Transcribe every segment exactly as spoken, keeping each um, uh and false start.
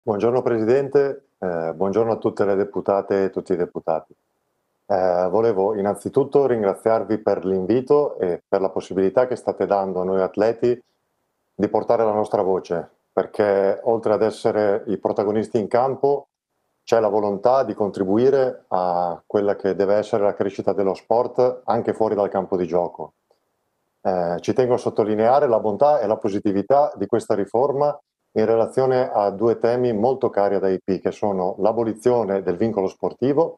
Buongiorno Presidente, eh, buongiorno a tutte le deputate e tutti i deputati. Eh, volevo innanzitutto ringraziarvi per l'invito e per la possibilità che state dando a noi atleti di portare la nostra voce, perché oltre ad essere i protagonisti in campo c'è la volontà di contribuire a quella che deve essere la crescita dello sport anche fuori dal campo di gioco. Eh, ci tengo a sottolineare la bontà e la positività di questa riforma in relazione a due temi molto cari ad A I P, che sono l'abolizione del vincolo sportivo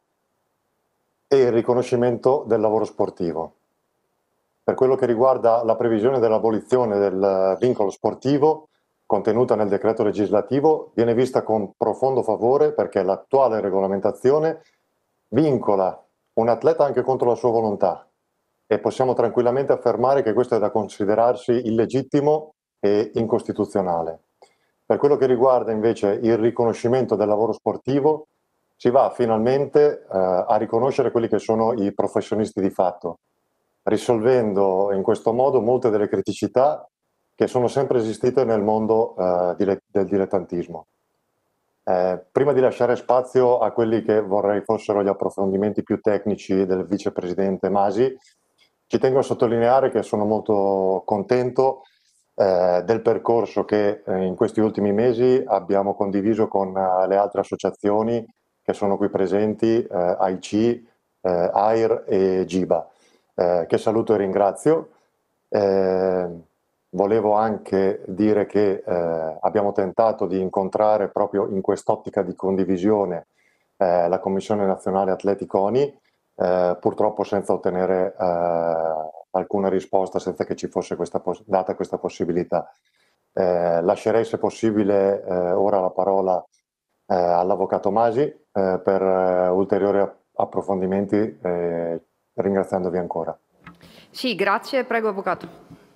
e il riconoscimento del lavoro sportivo. Per quello che riguarda la previsione dell'abolizione del vincolo sportivo, contenuta nel decreto legislativo, viene vista con profondo favore perché l'attuale regolamentazione vincola un atleta anche contro la sua volontà e possiamo tranquillamente affermare che questo è da considerarsi illegittimo e incostituzionale. Per quello che riguarda invece il riconoscimento del lavoro sportivo, si va finalmente eh, a riconoscere quelli che sono i professionisti di fatto, risolvendo in questo modo molte delle criticità che sono sempre esistite nel mondo eh, dile- del dilettantismo. Eh, prima di lasciare spazio a quelli che vorrei fossero gli approfondimenti più tecnici del vicepresidente Masi, ci tengo a sottolineare che sono molto contento eh, del percorso che eh, in questi ultimi mesi abbiamo condiviso con eh, le altre associazioni che sono qui presenti, eh, A I C, eh, A I R e Giba, eh, che saluto e ringrazio. Eh, volevo anche dire che eh, abbiamo tentato di incontrare proprio in quest'ottica di condivisione eh, la Commissione Nazionale Atleti CONI, eh, purtroppo senza ottenere eh, alcuna risposta, senza che ci fosse questa data questa possibilità. Eh, lascerei se possibile eh, ora la parola eh, all'Avvocato Masi eh, per eh, ulteriori approfondimenti, eh, ringraziandovi ancora. Sì, grazie. Prego, Avvocato.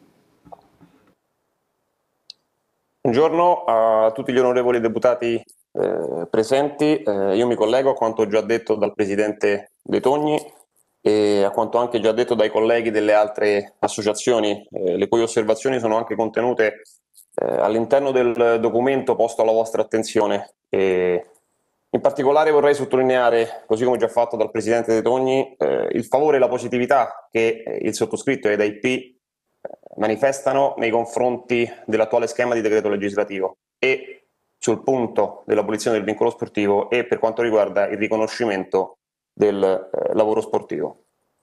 Buongiorno a tutti gli onorevoli deputati eh, presenti. Eh, io mi collego a quanto già detto dal Presidente De Togni e a quanto anche già detto dai colleghi delle altre associazioni, eh, le cui osservazioni sono anche contenute eh, all'interno del documento posto alla vostra attenzione. E in particolare vorrei sottolineare, così come già fatto dal Presidente De Togni, eh, il favore e la positività che eh, il sottoscritto ed A I P manifestano nei confronti dell'attuale schema di decreto legislativo e sul punto dell'abolizione del vincolo sportivo e per quanto riguarda il riconoscimento del eh, lavoro sportivo.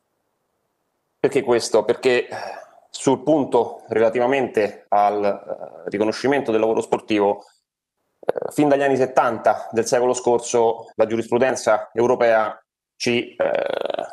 Perché questo? Perché sul punto relativamente al eh, riconoscimento del lavoro sportivo, eh, fin dagli anni settanta del secolo scorso la giurisprudenza europea ci eh,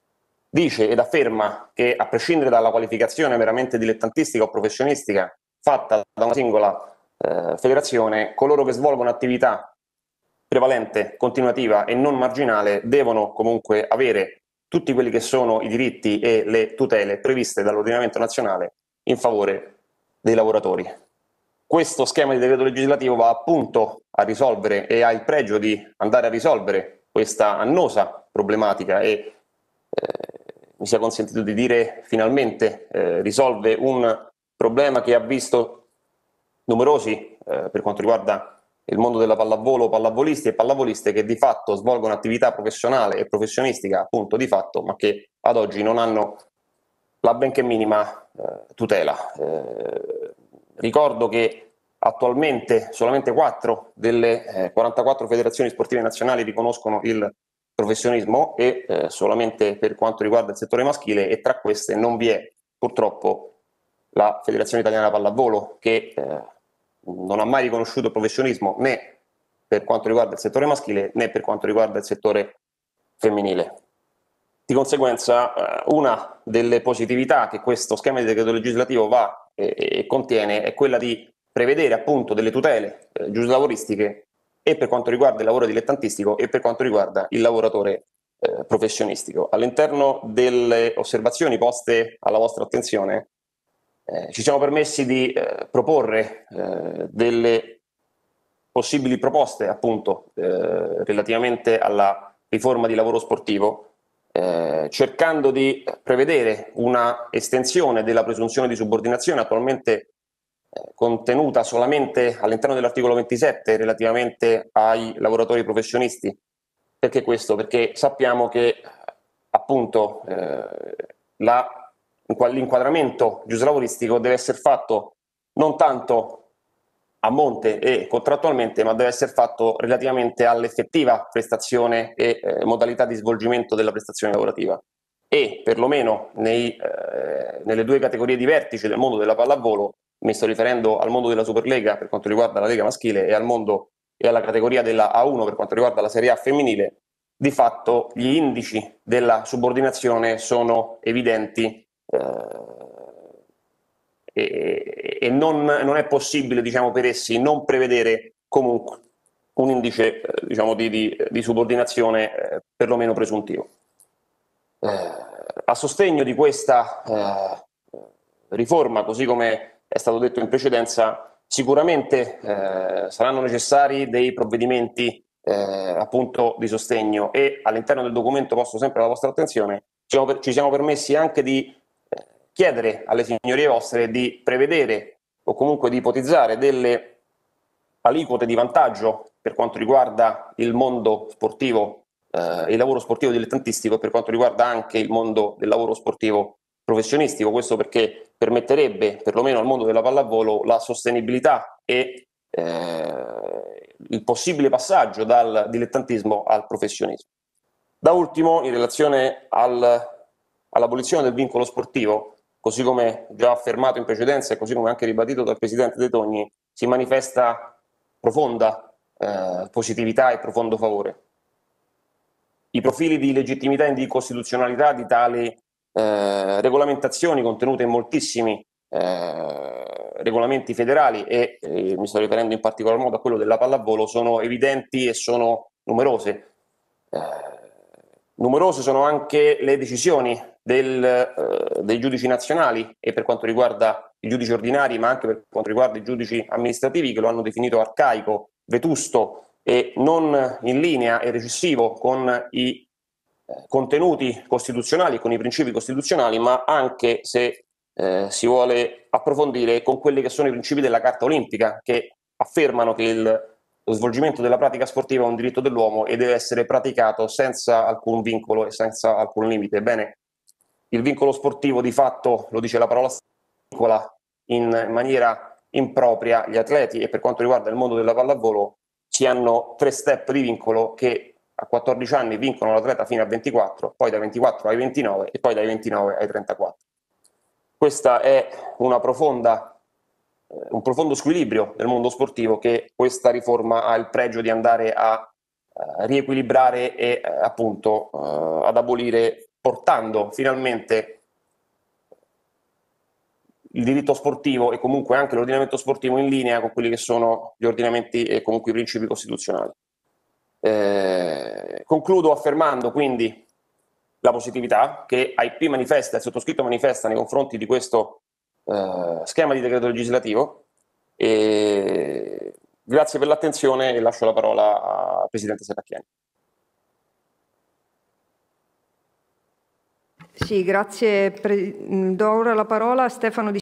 dice ed afferma che, a prescindere dalla qualificazione meramente dilettantistica o professionistica fatta da una singola eh, federazione, coloro che svolgono attività prevalente, continuativa e non marginale devono comunque avere tutti quelli che sono i diritti e le tutele previste dall'ordinamento nazionale in favore dei lavoratori. Questo schema di decreto legislativo va appunto a risolvere e ha il pregio di andare a risolvere questa annosa problematica e eh, mi sia consentito di dire finalmente eh, risolve un problema che ha visto numerosi eh, per quanto riguarda il mondo della pallavolo, pallavolisti e pallavoliste che di fatto svolgono attività professionale e professionistica appunto di fatto, ma che ad oggi non hanno la benché minima eh, tutela. Eh, ricordo che attualmente solamente quattro delle eh, quarantaquattro federazioni sportive nazionali riconoscono il professionismo e eh, solamente per quanto riguarda il settore maschile, e tra queste non vi è purtroppo la Federazione Italiana Pallavolo, che eh, non ha mai riconosciuto professionismo né per quanto riguarda il settore maschile né per quanto riguarda il settore femminile. Di conseguenza eh, una delle positività che questo schema di decreto legislativo va e, e contiene è quella di prevedere appunto delle tutele eh, giuslavoristiche e per quanto riguarda il lavoro dilettantistico e per quanto riguarda il lavoratore eh, professionistico. All'interno delle osservazioni poste alla vostra attenzione eh, ci siamo permessi di eh, proporre eh, delle possibili proposte appunto eh, relativamente alla riforma di lavoro sportivo, eh, cercando di prevedere una estensione della presunzione di subordinazione attualmente eh, contenuta solamente all'interno dell'articolo ventisette relativamente ai lavoratori professionisti. Perché questo? Perché sappiamo che appunto eh, la, l'inquadramento giuslavoristico deve essere fatto non tanto a monte e contrattualmente, ma deve essere fatto relativamente all'effettiva prestazione e eh, modalità di svolgimento della prestazione lavorativa. E perlomeno nei, eh, nelle due categorie di vertice del mondo della pallavolo, mi sto riferendo al mondo della Superlega per quanto riguarda la Lega maschile e al mondo e alla categoria della A uno per quanto riguarda la Serie A femminile, di fatto gli indici della subordinazione sono evidenti eh, e, e non, non è possibile, diciamo, per essi non prevedere comunque un indice eh, diciamo, di, di, di subordinazione eh, perlomeno presuntivo. Eh, a sostegno di questa eh, riforma, così come è stato detto in precedenza, sicuramente eh, saranno necessari dei provvedimenti eh, appunto di sostegno e all'interno del documento posto sempre alla vostra attenzione ci siamo, per, ci siamo permessi anche di eh, chiedere alle signorie vostre di prevedere o comunque di ipotizzare delle aliquote di vantaggio per quanto riguarda il mondo sportivo, eh, il lavoro sportivo dilettantistico e per quanto riguarda anche il mondo del lavoro sportivo professionistico. Questo perché permetterebbe perlomeno al mondo della pallavolo la sostenibilità e eh, il possibile passaggio dal dilettantismo al professionismo. Da ultimo, in relazione al, all'abolizione del vincolo sportivo, così come già affermato in precedenza e così come anche ribadito dal Presidente De Togni, si manifesta profonda eh, positività e profondo favore. I profili di legittimità e di costituzionalità di tali eh, regolamentazioni contenute in moltissimi eh, regolamenti federali e eh, mi sto riferendo in particolar modo a quello della pallavolo sono evidenti e sono numerose. Eh, numerose sono anche le decisioni del, eh, dei giudici nazionali e per quanto riguarda i giudici ordinari ma anche per quanto riguarda i giudici amministrativi che lo hanno definito arcaico, vetusto e non in linea e recessivo con i eh, contenuti costituzionali e con i principi costituzionali, ma anche se eh, si vuole approfondire con quelli che sono i principi della Carta Olimpica che affermano che il lo svolgimento della pratica sportiva è un diritto dell'uomo e deve essere praticato senza alcun vincolo e senza alcun limite. Ebbene, il vincolo sportivo di fatto, lo dice la parola, vincola in maniera impropria gli atleti e per quanto riguarda il mondo della pallavolo ci hanno tre step di vincolo che a quattordici anni vincono l'atleta fino a ventiquattro, poi dai ventiquattro ai ventinove e poi dai ventinove ai trentaquattro. Questa è una profonda un profondo squilibrio nel mondo sportivo che questa riforma ha il pregio di andare a uh, riequilibrare e uh, appunto uh, ad abolire, portando finalmente il diritto sportivo e comunque anche l'ordinamento sportivo in linea con quelli che sono gli ordinamenti e comunque i principi costituzionali. Eh, concludo affermando quindi la positività che A I P manifesta, il sottoscritto manifesta nei confronti di questo Uh, schema di decreto legislativo e grazie per l'attenzione e lascio la parola al Presidente Serracchiani. Sì, grazie. Do ora la parola a Stefano Di